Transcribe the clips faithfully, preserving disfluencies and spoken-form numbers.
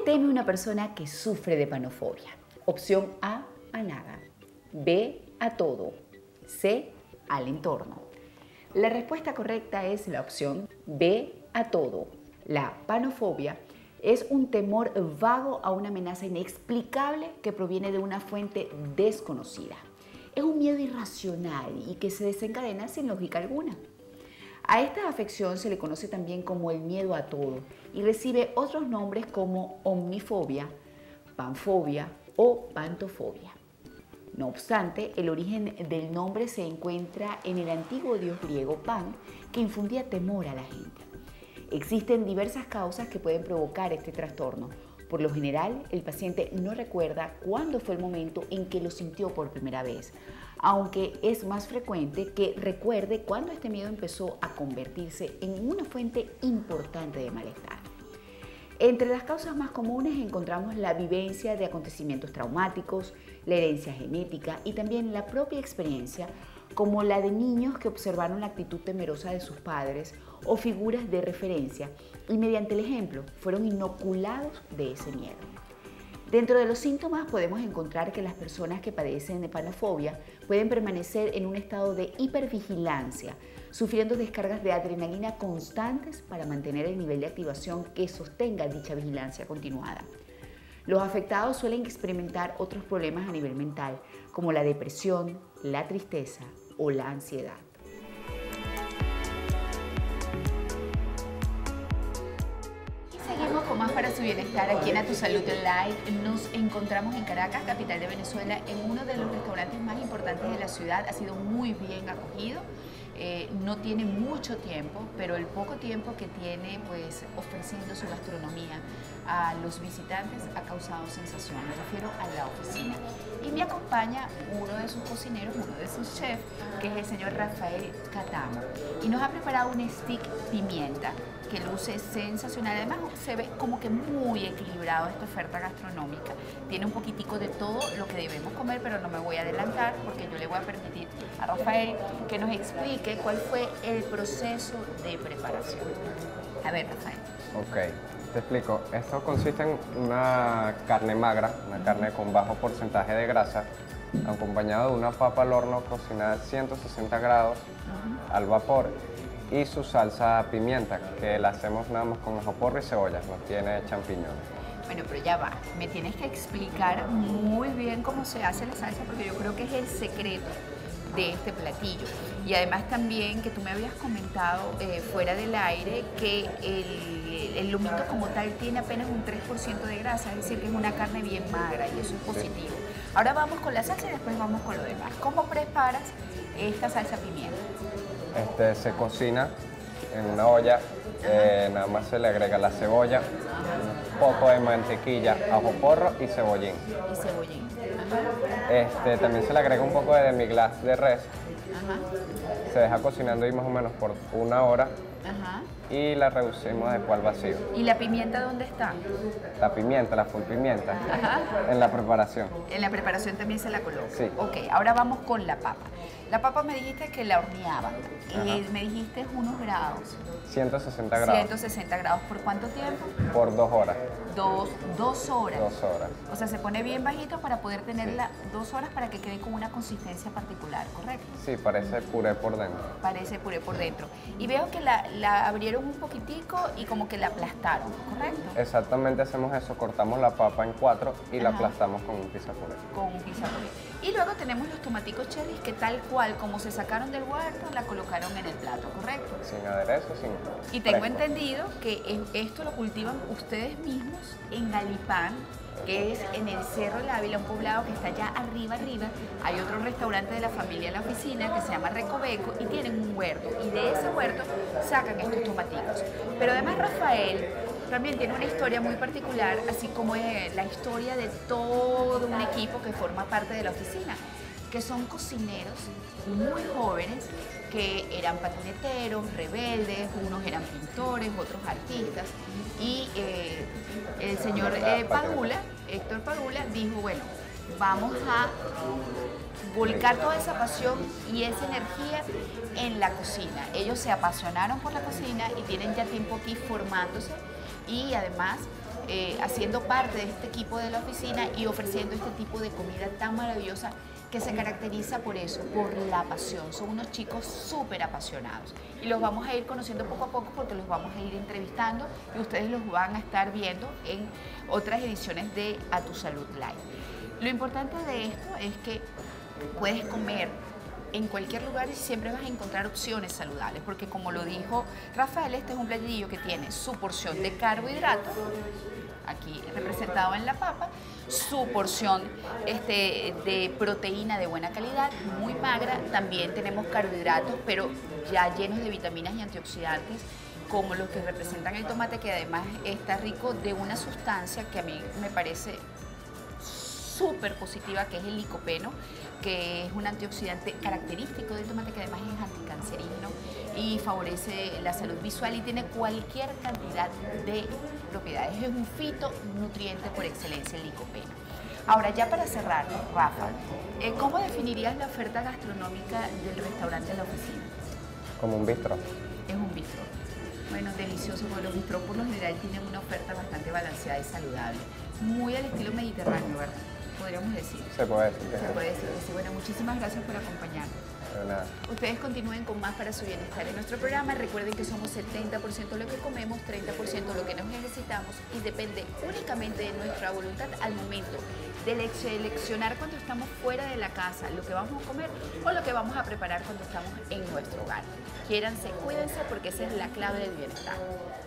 teme una persona que sufre de panofobia? Opción A, a nada. B, a todo. C, al entorno. La respuesta correcta es la opción B, a todo. La panofobia es un temor vago a una amenaza inexplicable que proviene de una fuente desconocida. Es un miedo irracional y que se desencadena sin lógica alguna. A esta afección se le conoce también como el miedo a todo y recibe otros nombres como omnifobia, panfobia o pantofobia. No obstante, el origen del nombre se encuentra en el antiguo dios griego Pan, que infundía temor a la gente. Existen diversas causas que pueden provocar este trastorno. Por lo general, el paciente no recuerda cuándo fue el momento en que lo sintió por primera vez, aunque es más frecuente que recuerde cuándo este miedo empezó a convertirse en una fuente importante de malestar. Entre las causas más comunes encontramos la vivencia de acontecimientos traumáticos, la herencia genética y también la propia experiencia, como la de niños que observaron la actitud temerosa de sus padres o figuras de referencia y mediante el ejemplo fueron inoculados de ese miedo. Dentro de los síntomas podemos encontrar que las personas que padecen de panofobia pueden permanecer en un estado de hipervigilancia, sufriendo descargas de adrenalina constantes para mantener el nivel de activación que sostenga dicha vigilancia continuada. Los afectados suelen experimentar otros problemas a nivel mental, como la depresión, la tristeza o la ansiedad. Seguimos con más para su bienestar aquí en A Tu Salud Live. Nos encontramos en Caracas, capital de Venezuela, en uno de los restaurantes más importantes de la ciudad. Ha sido muy bien acogido. Eh, no tiene mucho tiempo, pero el poco tiempo que tiene pues ofreciendo su gastronomía a los visitantes ha causado sensación. Me refiero a la oficina. Y me acompaña uno de sus cocineros, uno de sus chefs, que es el señor Rafael Catamo. Y nos ha preparado un stick pimienta que luce sensacional. Además se ve como que muy equilibrado esta oferta gastronómica. Tiene un poquitico de todo lo que debemos comer, pero no me voy a adelantar porque yo le voy a permitir a Rafael que nos explique cuál fue el proceso de preparación. A ver, Rafael. Ok, te explico. Esto consiste en una carne magra, una carne con bajo porcentaje de grasa, acompañado de una papa al horno cocinada a ciento sesenta grados uh-huh. al vapor, y su salsa pimienta, que la hacemos nada más con ajo porro y cebolla, no tiene champiñones. Bueno, pero ya va, me tienes que explicar muy bien cómo se hace la salsa, porque yo creo que es el secreto de este platillo. Y además también que tú me habías comentado eh, fuera del aire que el, el lomito como tal tiene apenas un tres por ciento de grasa, es decir, que es una carne bien magra y eso es positivo. Sí. Ahora vamos con la salsa y después vamos con lo demás. ¿Cómo preparas esta salsa pimienta? Este, se cocina en una olla, eh, nada más se le agrega la cebolla, un poco de mantequilla, ajo porro y cebollín. Y cebollín. Ajá. Este, también se le agrega un poco de demi-glace de res. Ajá. Se deja cocinando ahí más o menos por una hora. Ajá. Y la reducimos después al vacío. ¿Y la pimienta dónde está? La pimienta, la full pimienta. Ajá. En la preparación. En la preparación también se la coloca. Sí. Ok, ahora vamos con la papa. La papa me dijiste que la horneaban. Eh, me dijiste unos grados. ciento sesenta grados. ciento sesenta grados. ¿Por cuánto tiempo? Por dos horas. Dos, dos horas. Dos horas. O sea, se pone bien bajito para poder tenerla sí. dos horas para que quede con una consistencia particular, ¿correcto? Sí, parece puré por dentro. Parece puré por dentro. Y veo que la, la abrieron un poquitico y como que la aplastaron, ¿correcto? Exactamente, hacemos eso. Cortamos la papa en cuatro y Ajá. la aplastamos con un pizza puré. Con un pizza puré. Y luego tenemos los tomaticos cherries que tal cual como se sacaron del huerto, la colocaron en el plato, ¿correcto? Sin aderezo, sin Y tengo fresco. entendido que esto lo cultivan ustedes mismos en Galipán, que es en el Cerro del Ávila, un poblado que está allá arriba, arriba. Hay otro restaurante de la familia La Oficina que se llama Recoveco y tienen un huerto. Y de ese huerto sacan estos tomaticos. Pero además Rafael también tiene una historia muy particular, así como es la historia de todo un equipo que forma parte de la oficina, que son cocineros muy jóvenes que eran patineteros, rebeldes, unos eran pintores, otros artistas. Y eh, el señor eh, Padula, Héctor Padula, dijo, bueno, vamos a volcar toda esa pasión y esa energía en la cocina. Ellos se apasionaron por la cocina y tienen ya tiempo aquí formándose y además eh, haciendo parte de este equipo de la oficina y ofreciendo este tipo de comida tan maravillosa que se caracteriza por eso, por la pasión. Son unos chicos súper apasionados y los vamos a ir conociendo poco a poco porque los vamos a ir entrevistando y ustedes los van a estar viendo en otras ediciones de A Tu Salud Live. Lo importante de esto es que puedes comer en cualquier lugar y siempre vas a encontrar opciones saludables, porque como lo dijo Rafael, este es un platillo que tiene su porción de carbohidratos, aquí representado en la papa, su porción este, de proteína de buena calidad, muy magra, también tenemos carbohidratos, pero ya llenos de vitaminas y antioxidantes, como los que representan el tomate, que además está rico de una sustancia que a mí me parece súper positiva, que es el licopeno, que es un antioxidante característico del tomate, que además es anticancerígeno y favorece la salud visual y tiene cualquier cantidad de propiedades. Es un fitonutriente por excelencia el licopeno. Ahora, ya para cerrar, Rafa, ¿cómo definirías la oferta gastronómica del restaurante de la oficina? Como un bistro. Es un bistro. Bueno, delicioso, porque los bistros por lo general tienen una oferta bastante balanceada y saludable. Muy al estilo mediterráneo, ¿verdad? Podríamos decir. Se puede decir que Se puede decir que sí. Bueno, muchísimas gracias por acompañarnos. De nada. Ustedes continúen con más para su bienestar en nuestro programa. Recuerden que somos setenta por ciento lo que comemos, treinta por ciento lo que nos necesitamos y depende únicamente de nuestra voluntad al momento de seleccionar cuando estamos fuera de la casa lo que vamos a comer o lo que vamos a preparar cuando estamos en nuestro hogar. Quiéranse, cuídense, porque esa es la clave del bienestar.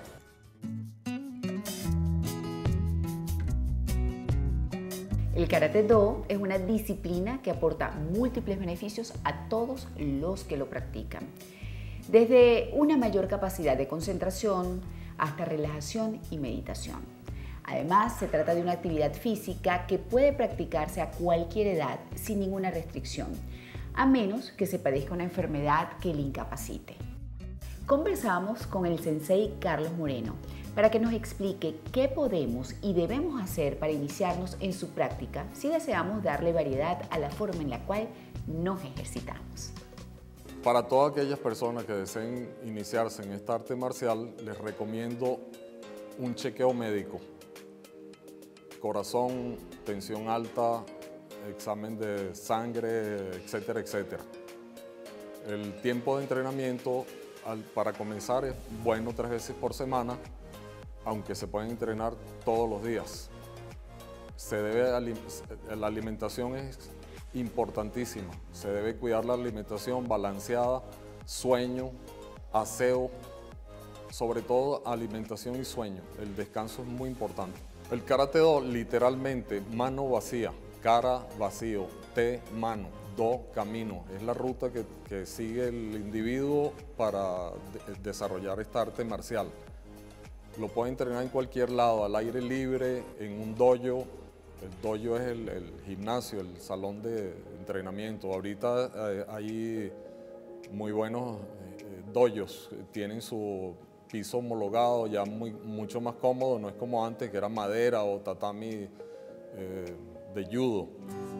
El Karate-Do es una disciplina que aporta múltiples beneficios a todos los que lo practican. Desde una mayor capacidad de concentración hasta relajación y meditación. Además, se trata de una actividad física que puede practicarse a cualquier edad sin ninguna restricción, a menos que se padezca una enfermedad que le incapacite. Conversamos con el sensei Carlos Moreno para que nos explique qué podemos y debemos hacer para iniciarnos en su práctica si deseamos darle variedad a la forma en la cual nos ejercitamos. Para todas aquellas personas que deseen iniciarse en esta arte marcial, les recomiendo un chequeo médico. Corazón, tensión alta, examen de sangre, etcétera, etcétera. El tiempo de entrenamiento al, para comenzar es bueno tres veces por semana, aunque se pueden entrenar todos los días. Se debe, la alimentación es importantísima. Se debe cuidar la alimentación balanceada, sueño, aseo, sobre todo alimentación y sueño. El descanso es muy importante. El Karate-Do, literalmente, mano vacía, cara vacío, te mano, do camino. Es la ruta que, que sigue el individuo para de, desarrollar esta arte marcial. Lo puede entrenar en cualquier lado, al aire libre, en un dojo. El dojo es el, el gimnasio, el salón de entrenamiento. Ahorita eh, hay muy buenos eh, dojos, tienen su piso homologado, ya muy, mucho más cómodo, no es como antes que era madera o tatami eh, de judo.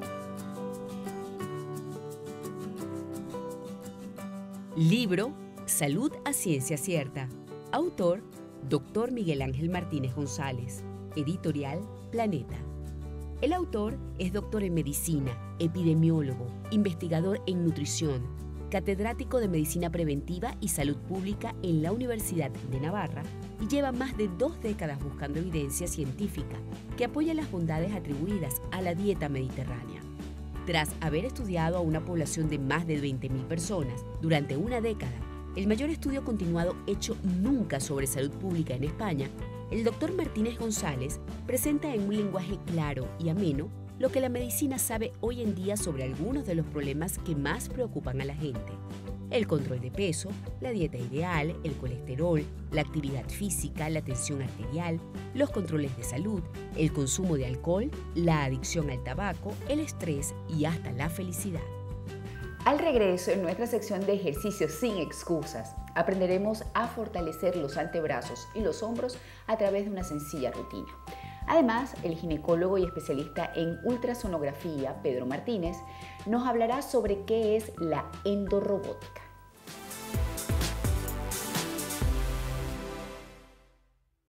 Libro Salud a Ciencia Cierta. Autor doctor Miguel Ángel Martínez González. Editorial Planeta. El autor es doctor en medicina, epidemiólogo, investigador en nutrición, catedrático de Medicina Preventiva y Salud Pública en la Universidad de Navarra y lleva más de dos décadas buscando evidencia científica que apoya las bondades atribuidas a la dieta mediterránea. Tras haber estudiado a una población de más de veinte mil personas durante una década, el mayor estudio continuado hecho nunca sobre salud pública en España, el doctor Martínez González presenta en un lenguaje claro y ameno lo que la medicina sabe hoy en día sobre algunos de los problemas que más preocupan a la gente. El control de peso, la dieta ideal, el colesterol, la actividad física, la tensión arterial, los controles de salud, el consumo de alcohol, la adicción al tabaco, el estrés y hasta la felicidad. Al regreso, en nuestra sección de ejercicios sin excusas, aprenderemos a fortalecer los antebrazos y los hombros a través de una sencilla rutina. Además, el ginecólogo y especialista en ultrasonografía, Pedro Martínez, nos hablará sobre qué es la endorrobótica.